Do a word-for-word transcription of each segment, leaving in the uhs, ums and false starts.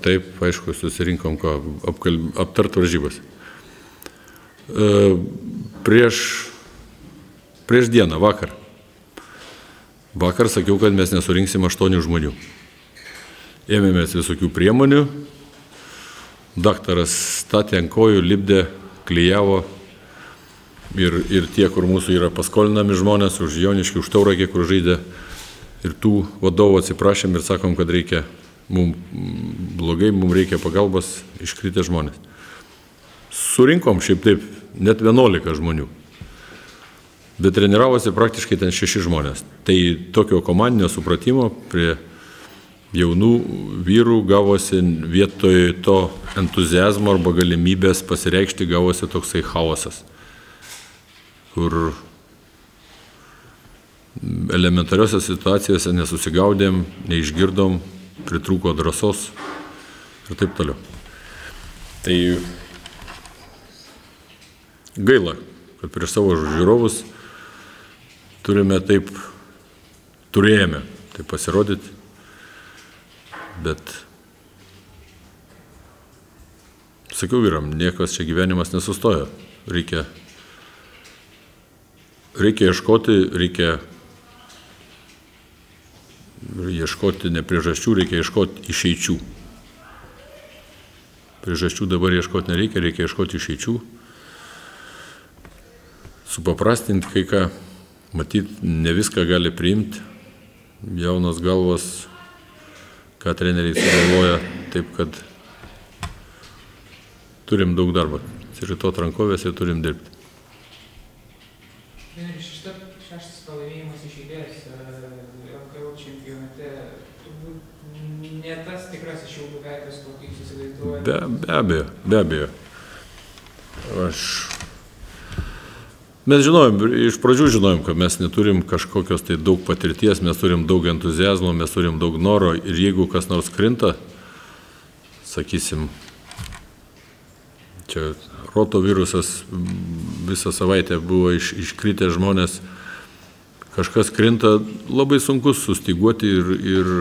taip, aišku, susirinkom ką aptart varžybas. Prieš, prieš dieną, vakar. Vakar sakiau, kad mes nesurinksim aštuonių žmonių. Ėmėmės visokių priemonių. Daktaras statė ant kojų, lipdė, klijavo. Ir, ir tie, kur mūsų yra paskolinami žmonės, už Joniškį, už Tauragę, kur žaidė. Ir tų vadovų atsiprašėm ir sakom, kad reikia, mums blogai, mums reikia pagalbos, iškritę žmonės. Surinkom šiaip taip net vienuolika žmonių. Bet treniravosi praktiškai ten šeši žmonės. Tai tokio komandinio supratimo prie jaunų vyrų gavosi vietoj to entuziazmo arba galimybės pasireikšti gavosi toksai chaosas, kur elementariose situacijose nesusigaudėm, neišgirdom, pritrūko drąsos ir taip toliau. Tai gaila, kad prieš savo žiūrovus turime taip, turėjome taip pasirodyti, bet sakiau vyram, niekas čia gyvenimas nesustoja. Reikia, reikia ieškoti, reikia ieškoti ne priežasčių, reikia ieškoti išeičių. Priežasčių dabar ieškoti nereikia, reikia ieškoti išeičių. Supaprastinti kai ką, matyti, ne viską gali priimti. Jaunas galvas, ką treneriai sugalvoja, taip kad turim daug darbo. Atsiritot rankovės ir turim dirbti. Treneris, šeštas pralaimėjimas iš eilės L K L čempionate, turbūt ne tas tikrasis Šiaulių veidas, kokį jūs įsivaizduojate? Be, be abejo, be abejo. Aš... Mes žinojom, iš pradžių žinojom, kad mes neturim kažkokios tai daug patirties, mes turim daug entuziazmo, mes turim daug noro ir jeigu kas nors krinta, sakysim, čia rotavirusas visą savaitę buvo iš, iškritę žmonės, kažkas krinta, labai sunku sustiguoti ir, ir,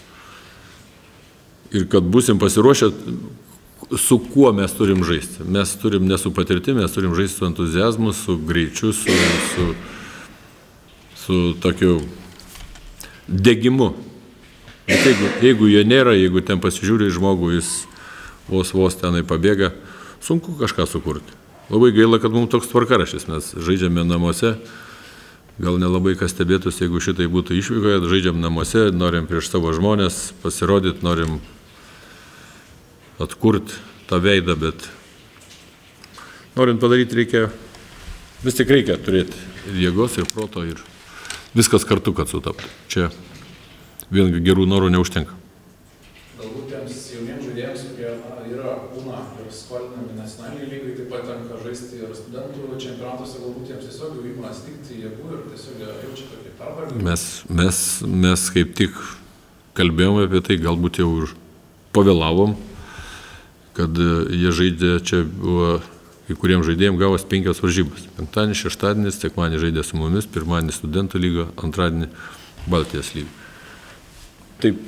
ir kad būsim pasiruošę, su kuo mes turim žaisti. Mes turim ne su patirtimi, mes turim žaisti su entuziazmu, su greičiu, su, su, su tokiu degimu. Bet jeigu, jeigu jo nėra, jeigu ten pasižiūri žmogų, jis vos vos tenai pabėga, sunku kažką sukurti. Labai gaila, kad mums toks tvarkaraštis. Mes žaidžiame namuose, gal nelabai kas stebėtųsi, jeigu šitai būtų išvykoje, žaidžiam namuose, norim prieš savo žmonės pasirodyti, norim atkurti tą veidą, bet norint padaryti reikia, vis tik reikia turėti ir jėgos, ir proto, ir viskas kartu, kad sutaptų. Čia vien gerų norų neužtenka. Galbūt tiems jauniems žaidėjams, kurie yra būna ir skolinami nacionaliniai lygai, taip pat tenka žaisti ir studentų čempionatuose, galbūt jiems tiesiog jau ima stigti jėgų ir tiesiog jaučia tokį pervargimą. Mes, mes, mes kaip tik kalbėjome apie tai, galbūt jau ir pavėlavom, kad jie žaidė, čia buvo, kai kuriems žaidėjams gavos penkios varžybos. Penktadienį, šeštadienį, sekmadienį žaidė su mumis, pirmadienį studentų lyga, antradienį Baltijos lyga. Taip,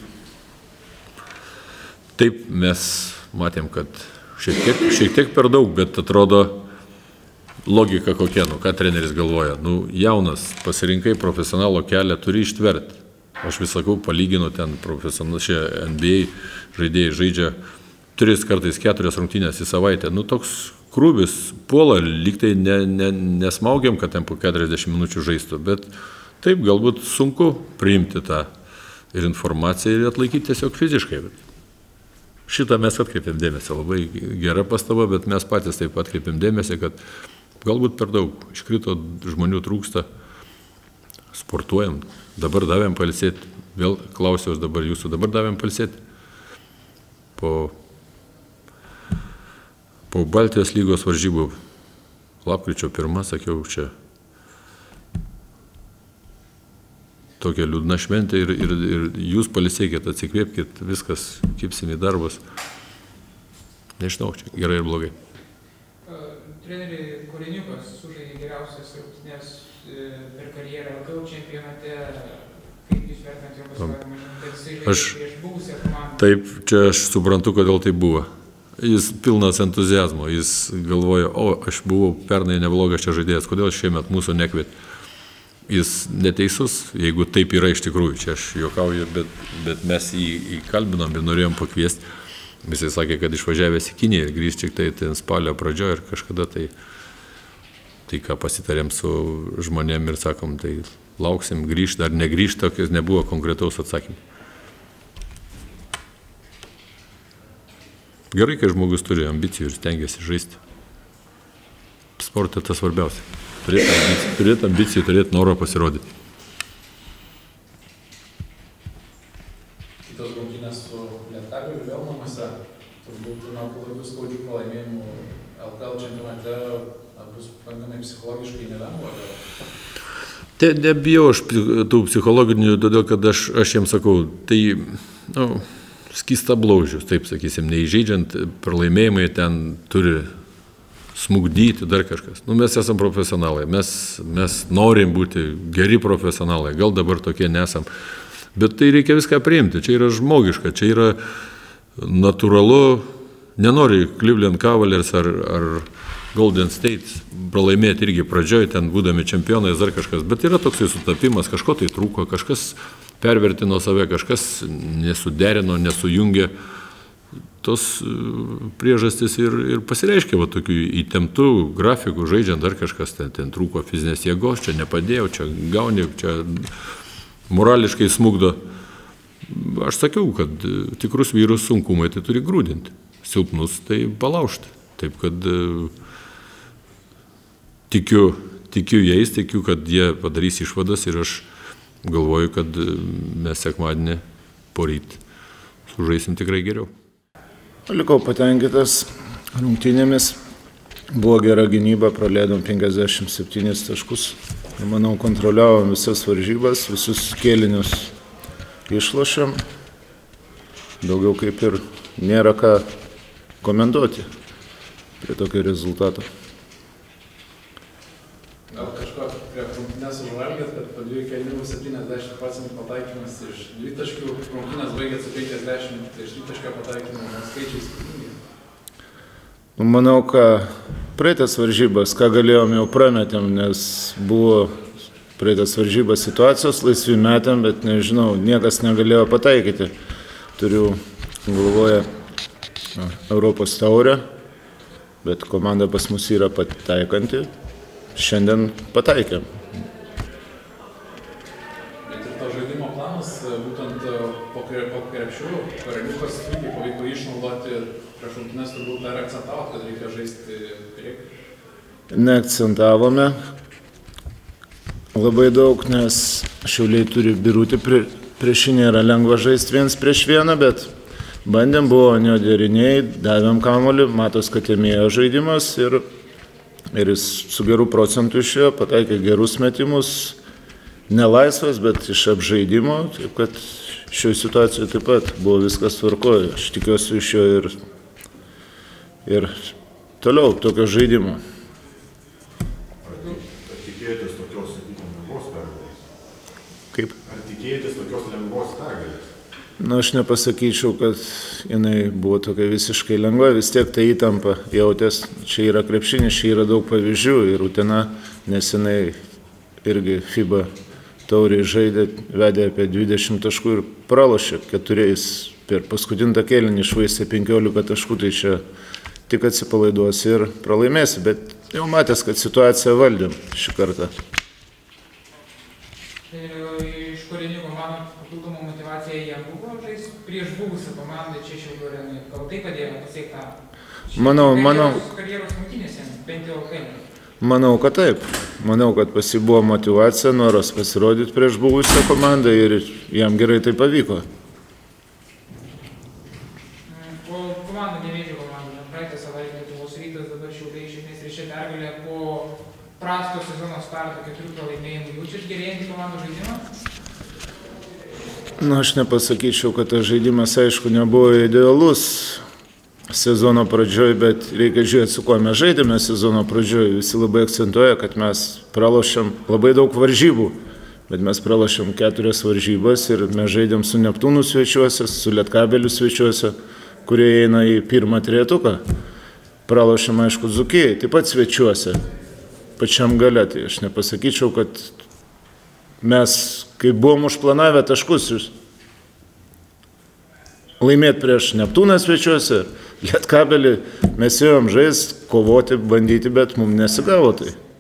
taip mes matėm, kad šiek tiek, šiek tiek per daug, bet atrodo logika kokia, nu ką treneris galvoja. Nu, jaunas, pasirinkai profesionalo kelią, turi ištverti. Aš vis sakau, palyginu ten profesionalus, šie N B A žaidėjai žaidžia tris kartais keturias rungtynės į savaitę. Nu, toks krūvis puola, lyg tai ne, ne, nesmaugiam, kad ten po keturiasdešimt minučių žaistų, bet taip galbūt sunku priimti tą ir informaciją ir atlaikyti tiesiog fiziškai. Šitą mes atkreipėm dėmesį, labai gera pastaba, bet mes patys taip atkreipėm dėmesį, kad galbūt per daug iškrito, žmonių trūksta, sportuojam, dabar davėm pailsėti, vėl klausiausi dabar jūsų, dabar davėm pailsėti. Po Po Baltijos lygos varžybų lapkričio pirmą, sakiau, čia tokia liūdna šventė ir, ir, ir jūs pailsėkit, atsikvėpkit, viskas, kipsim į darbus. Nežinau, čia gerai ir blogai. Treneri Koreniukas sužaidė geriausias rungtynes per karjerą L K L čempionate. Kaip jūs vertinate jo pasirodymą? Jisai Aš- žaidė prieš buvusią komandą. Taip, čia aš suprantu, kodėl tai buvo. Jis pilnas entuzijazmo, jis galvoja, o aš buvau pernai neblogas čia žaidėjas, kodėl šiemet mūsų nekviet. Jis neteisus, jeigu taip yra iš tikrųjų, čia aš juokauju, bet, bet mes jį įkalbinom ir norėjom pakviesti. Jisai sakė, kad išvažiavęs į Kiniją ir grįžti tik tai ten spalio pradžioje ir kažkada tai, tai ką pasitarėm su žmonėm ir sakom, tai lauksim grįžti, dar negrįžti, tokios nebuvo konkretaus atsakymų. Gerai, kai žmogus turi ambicijų ir stengiasi žaisti. Sporte tas svarbiausia. Turėti ambicijų, turėti, ambicijų, turėti norą pasirodyti. Kitos rungtynės su Lietkabeliu vėl namuose. Turbūt nuo tokių skaudžių pralaimėjimų L K L čempionate bus pakankamai psichologiškai nelengva. Tai nebijau aš tų psichologinių, todėl kad aš, aš jiems sakau, tai nu, skysta blaužius, taip sakysim, neįžeidžiant, pralaimėjimai ten turi smugdyti, dar kažkas. Nu, mes esam profesionalai, mes, mes norim būti geri profesionalai, gal dabar tokie nesam, bet tai reikia viską priimti, čia yra žmogiška, čia yra natūralu, nenori Cleveland Cavaliers ar, ar Golden State pralaimėti irgi pradžioj, ten būdami čempionais ar kažkas, bet yra toksai sutapimas, kažko tai trūko, kažkas pervertino save, kažkas nesuderino, nesujungė. Tos priežastys ir, ir pasireiškia va, tokių įtemptų grafikų, žaidžiant dar kažkas, ten, ten trūko fizinės jėgos, čia nepadėjau, čia gauni, čia morališkai smugdo. Aš sakiau, kad tikrus vyrus sunkumai tai turi grūdinti, silpnus tai palaužti. Taip kad tikiu, tikiu jais, tikiu, kad jie padarys išvadas ir aš galvoju, kad mes sekmadienį poryt sužaisim tikrai geriau. Likau patenkintas rungtynėmis. Buvo gera gynyba, praleidom penkiasdešimt septynis taškus. Manau, kontroliavom visas varžybas, visus kėlinius išlošėm. Daugiau kaip ir nėra ką komentuoti prie tokio rezultato. Gal kažko prie rungtynės užvalgėt, kad po dviejų kėlinių septyniasdešimt procentų pataikymas iš dvitaškių, rungtynės baigėt su penkiasdešimt iš dvitaškio pataikymo, skaičiai skirtingi. Manau, ką praeitas varžybas, ką galėjom jau prametėm, nes buvo praeitas varžybas situacijos, laisvi metėm, bet nežinau, niekas negalėjo pataikyti. Turiu galvoje Europos taurę, bet komanda pas mus yra pataikanti. Šiandien pataikėm. Bet ir to žaidimo planas, būtent po krepšių, karaliukas irgi pavyko išnaudoti prieš rungtynes, turbūt dar akcentavot, kad reikia žaisti priekį. Neakcentavome labai daug, nes Šiauliai turi Birutį, prieš jį nėra lengva žaisti viens prieš vieną, bet bandėm, buvo neoderiniai, davėm kamuolį, matos, kad ėmėjo žaidimas ir Ir jis su gerų procentų išėjo, pataikė gerus metimus, nelaisvas, bet iš apžaidimo, taip kad šioje situacijoje taip pat buvo viskas tvarkoje. Aš tikiuosi iš jo ir, ir toliau tokio žaidimo. Ar tikėjotės tokios, sakykime, lengvos pergalės? Kaip? Ar tikėjotės tokios lengvos pergalės? Na, aš nepasakyčiau, kad jinai buvo tokia visiškai lengva, vis tiek tai įtampa jautės. Čia yra krepšinis, čia yra daug pavyzdžių ir Utena nesenai irgi FIBA tauriai žaidė, vedė apie dvidešimt taškų ir pralošė keturiais. Per paskutintą kėlinį išvaistė penkiolika taškų, tai čia tik atsipalaiduosi ir pralaimėsi, bet jau matęs, kad situaciją valdėm šį kartą. Iš korinių komandų papildomą motivaciją jie buvo žaisti prieš buvusią komandą čia Šiaulių arenoje. Gal tai padėjo pasiekti tą? Manau, manau. Karjeros rungtynėse, bent jau L K L. Manau, kad taip. Manau, kad pas jį buvo motivacija, noras pasirodyti prieš buvusią komandą ir jam gerai tai pavyko. Po komandų nevėdžio komandų, praeitą savaitę Lietuvos Rytas, dabar Šiauliai iš esmės trečia pergalė po prasto sezono starto keturių pralaimėjimų. Jaučiat gerėjantį komandų žaidimą? Na, aš nepasakyčiau, kad tas žaidimas, aišku, nebuvo idealus sezono pradžioj, bet reikia žiūrėti, su kuo mes žaidėme sezono pradžioj. Visi labai akcentuoja, kad mes pralošėm labai daug varžybų. bet mes pralašėm keturias varžybas ir mes žaidėm su Neptūnu svečiuose, su Lietkabeliu svečiuose, kurie eina į pirmą trejetuką. Pralašėm, aišku, Dzūkijai, taip pat svečiuose, pačiam gale. Tai aš nepasakyčiau, kad mes, kai buvom užplanavę taškus, laimėti prieš Neptūną svečiuose, Lietkabelį, mes ėjom žaisti, kovoti, bandyti, bet mums nesigavo tai.